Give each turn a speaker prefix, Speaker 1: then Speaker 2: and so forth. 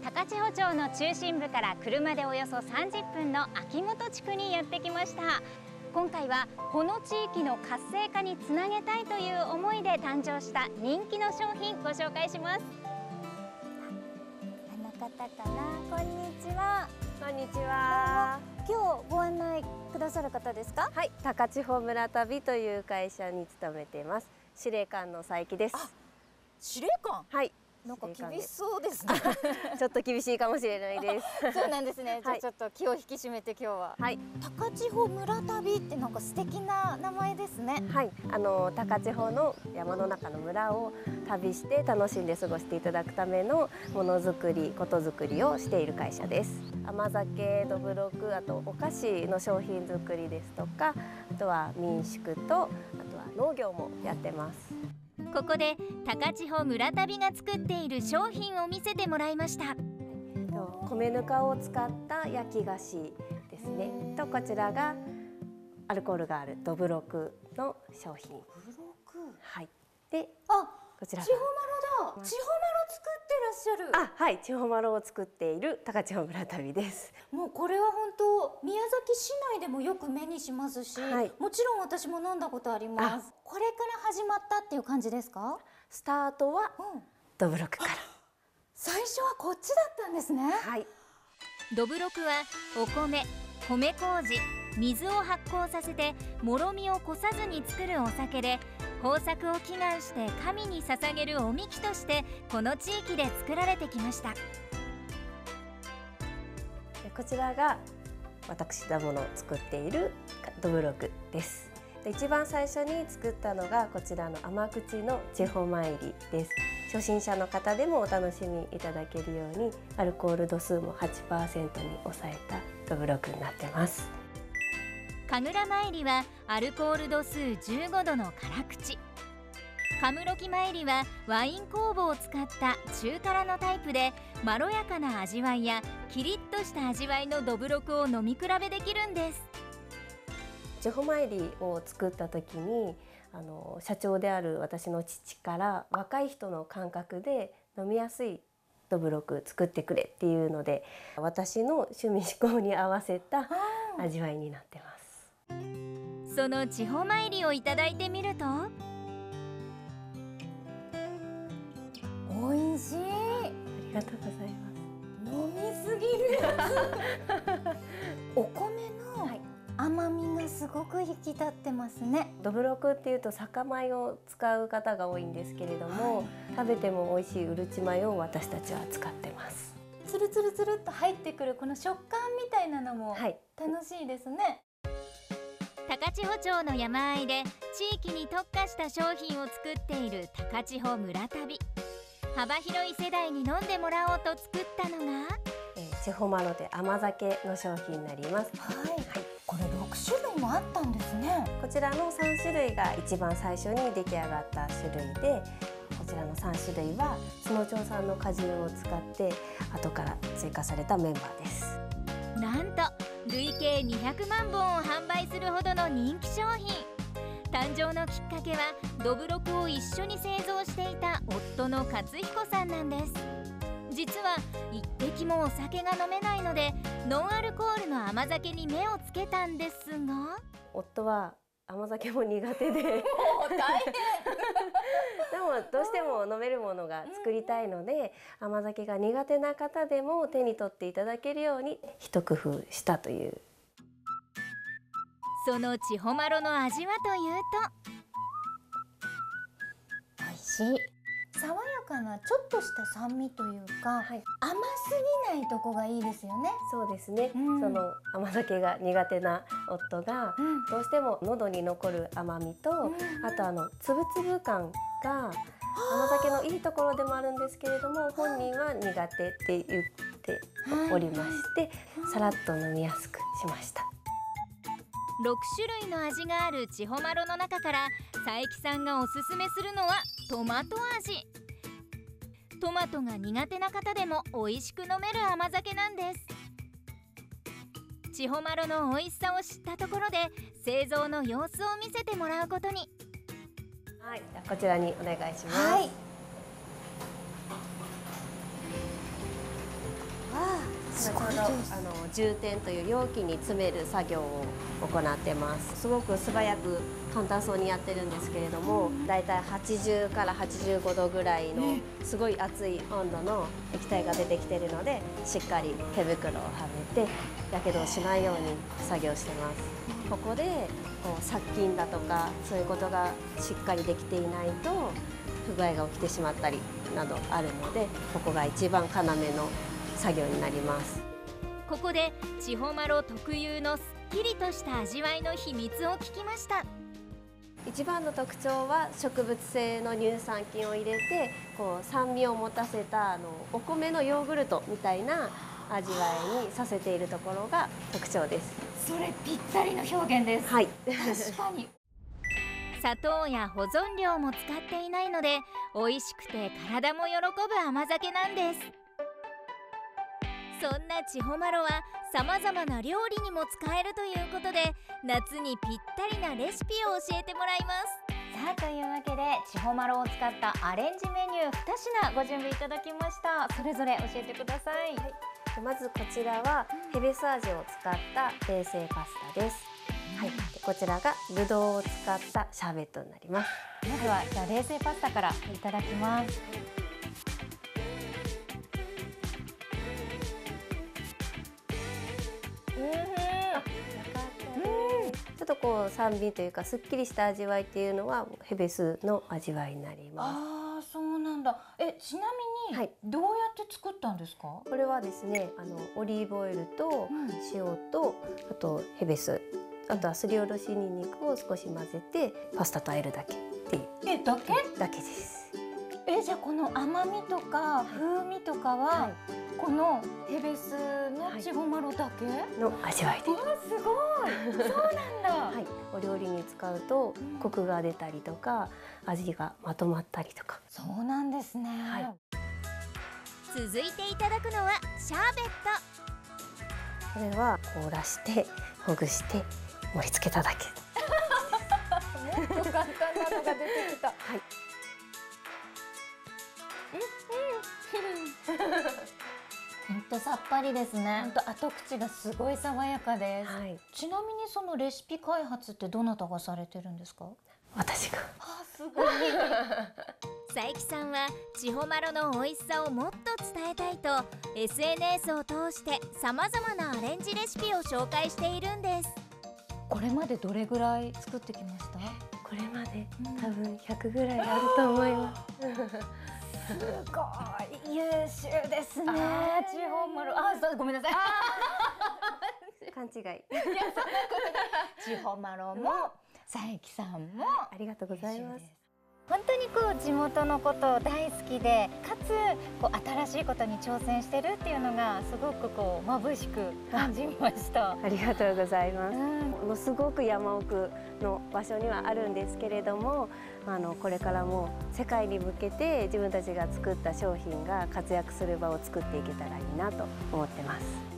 Speaker 1: 高千穂町の中心部から車でおよそ30分の秋元地区にやってきました。今回はこの地域の活性化につなげたいという思いで誕生した人気の商品ご紹介します。あの方かな。こんにちは。
Speaker 2: こんにちは。
Speaker 1: 今日ご案内くださる方ですか？
Speaker 2: はい、高千穂村旅という会社に勤めています。司令官の佐伯です。
Speaker 1: 司令官。
Speaker 2: はい。
Speaker 1: なんか厳しそうですね。
Speaker 2: ちょっと厳しいかもしれないです。
Speaker 1: そうなんですね。じゃあちょっと気を引き締めて今日は。はい。高千穂村旅ってなんか素敵な名前ですね。
Speaker 2: はい。高千穂の山の中の村を旅して楽しんで過ごしていただくためのものづくり、ことづくりをしている会社です。甘酒、どぶろく、あとお菓子の商品作りですとか、あとは民宿とあとは農業もやってます。
Speaker 3: ここで高千穂村旅が作っている商品を見せてもらいました。
Speaker 2: 米ぬかを使った焼き菓子ですね。とこちらがアルコールがあるどぶろくの商品。どぶろく。はい。で、こちら
Speaker 1: 千穂マロだ。千穂マロ作ってらっしゃる。
Speaker 2: はい、千穂マロを作っている高千穂村旅です。
Speaker 1: もうこれは本当宮崎市内でもよく目にしますし、もちろん私も飲んだことあります。これから始まったっていう感じですか？
Speaker 2: スタートはどぶろくから。
Speaker 1: 最初はこっちだったんですね。
Speaker 2: はい。
Speaker 3: どぶろくはお米、米麹、水を発酵させてもろみをこさずに作るお酒で、豊作を祈願して神に捧げるおみきとしてこの地域で作られてきました。
Speaker 2: こちらが私どもの作っているどぶろくです。一番最初に作ったのがこちらの甘口の千穂参りです。初心者の方でもお楽しみいただけるようにアルコール度数も 8% に抑えたどぶろくになってます。
Speaker 3: 神楽参りはアルコール度数15度の辛口、カムロキ参りはワイン酵母を使った中辛のタイプで、まろやかな味わいやキリッとした味わいのどぶろくを飲み比べできるんです。
Speaker 2: 千穂参りを作った時に社長である私の父から若い人の感覚で飲みやすいどぶろく作ってくれっていうので、私の趣味嗜好に合わせた味わいになってます。
Speaker 3: その千穂参りをいただいてみると、
Speaker 1: おいしい。
Speaker 2: ありがとうございます。
Speaker 1: 飲みすぎるやつ。お米の甘みがすごく引き立ってますね。
Speaker 2: どぶろくっていうと酒米を使う方が多いんですけれども、食べても美味しいうるち米を私たちは使ってます。
Speaker 1: つるつるつるっと入ってくるこの食感みたいなのも楽しいですね。
Speaker 3: 高千穂町の山あいで地域に特化した商品を作っている高千穂村旅。幅広い世代に飲んでもらおうと作ったのが
Speaker 2: 千穂マロで甘酒の商品になります。
Speaker 1: これ6種類もあったんですね。
Speaker 2: こちらの3種類が一番最初に出来上がった種類で、こちらの3種類は津野町産の果汁を使って後から追加されたメンバーです。
Speaker 3: なんと累計200万本を販売するほどの人気商品。誕生のきっかけはどぶろくを一緒に製造していた夫の勝彦さんなんです。実は一滴もお酒が飲めないのでノンアルコールの甘酒に目をつけたんですが、
Speaker 2: 夫は甘酒も苦手で
Speaker 1: 大変
Speaker 2: でもどうしても飲めるものが作りたいので、甘酒が苦手な方でも手に取っていただけるように一工夫したという。
Speaker 3: その千穂マロの味はというと、
Speaker 1: 美味しい。爽やかなちょっとした酸味というか、甘すぎないとこがいいですよね。
Speaker 2: そうですね、その甘酒が苦手な夫が、どうしても喉に残る甘みと、あとつぶつぶ感が甘酒のいいところでもあるんですけれども、本人は苦手って言っておりまして、さらっと飲みやすくしました。
Speaker 3: 6種類の味がある千穂マロの中から佐伯さんがおすすめするのはトマト味。トマトが苦手な方でも美味しく飲める甘酒なんです。千穂マロの美味しさを知ったところで製造の様子を見せてもらうことに。
Speaker 2: はい、こちらにお願いします。 先ほど充填という容器に詰める作業を行ってます。すごく素早く簡単そうにやってるんですけれども、だいたい80から85度ぐらいのすごい熱い温度の液体が出てきているので、しっかり手袋をはめてやけどをしないように作業してます。ここで殺菌だとかそういうことがしっかりできていないと不具合が起きてしまったりなどあるので、ここが一番要の作業になります。
Speaker 3: ここで千穂マロ特有のすっきりとした味わいの秘密を聞きました。
Speaker 2: 一番の特徴は植物性の乳酸菌を入れて酸味を持たせたお米のヨーグルトみたいな味わいにさせているところが特徴です。
Speaker 1: それぴったりの表現です。
Speaker 2: はい、
Speaker 1: 確かに
Speaker 3: 砂糖や保存料も使っていないので美味しくて体も喜ぶ甘酒なんです。そんな千穂マロはさまざまな料理にも使えるということで、夏にぴったりなレシピを教えてもらいます。
Speaker 1: さあ、というわけで千穂マロを使ったアレンジメニュー2品ご準備いただきました。それぞれ教えてください。
Speaker 2: はい、まずこちらはヘベス味を使った冷製パスタです。はい、でこちらがぶどうを使ったシャーベットになります。
Speaker 1: まずはじゃあ冷製パスタからいただきます。
Speaker 2: ちょっと酸味というかすっきりした味わいっていうのはヘベスの味わいになります。
Speaker 1: ああ、そうなんだ。ちなみに、どうやって作ったんですか？
Speaker 2: これはですね、オリーブオイルと塩と、あとヘベス、あとはすりおろしにんにくを少し混ぜてパスタと和えるだけっていう
Speaker 1: だけ
Speaker 2: です。
Speaker 1: じゃあこの甘みとか風味とかは、このヘベスの千穂マロだけ
Speaker 2: の味わいで。
Speaker 1: わあ、すごい。そうなんだ。
Speaker 2: はい、お料理に使うとコクが出たりとか、味がまとまったりとか。
Speaker 1: そうなんですね。はい。
Speaker 3: 続いていただくのはシャーベット。
Speaker 2: これは凍らしてほぐして盛り付けただけ。
Speaker 1: もっと簡単なのが出てきた。はい。ほんとさっぱりですね。ほんと後口がすごい爽やかです。はい、ちなみにそのレシピ開発ってどなたがされてるんですか？
Speaker 2: 私が。
Speaker 1: あ、すごい。
Speaker 3: 佐伯さんは千穂マロの美味しさをもっと伝えたいと SNS を通してさまざまなアレンジレシピを紹介しているんです。
Speaker 1: これまでどれぐらい作ってきました？
Speaker 2: これまで多分100ぐらいあると思います。
Speaker 1: すごい優秀ですね。千穂マロ、ごめんなさい。
Speaker 2: 勘違い。
Speaker 1: 千穂マロも佐伯さんも
Speaker 2: ありがとうございます。
Speaker 1: 本当に地元のこと大好きで、かつ新しいことに挑戦してるっていうのがすごく眩しく感じました。
Speaker 2: ありがとうございます。ものすごく山奥の場所にはあるんですけれども、これからも世界に向けて自分たちが作った商品が活躍する場を作っていけたらいいなと思ってます。